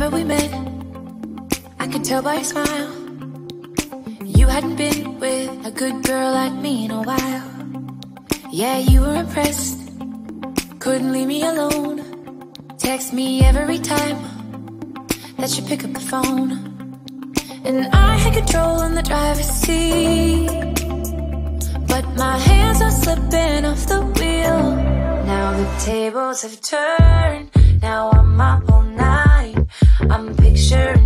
Remember we met, I could tell by your smile. You hadn't been with a good girl like me in a while. Yeah, you were impressed, couldn't leave me alone. Text me every time that you pick up the phone. And I had control in the driver's seat, but my hands are slipping off the wheel. Now the tables have turned, now I'm up all night. I'm picturing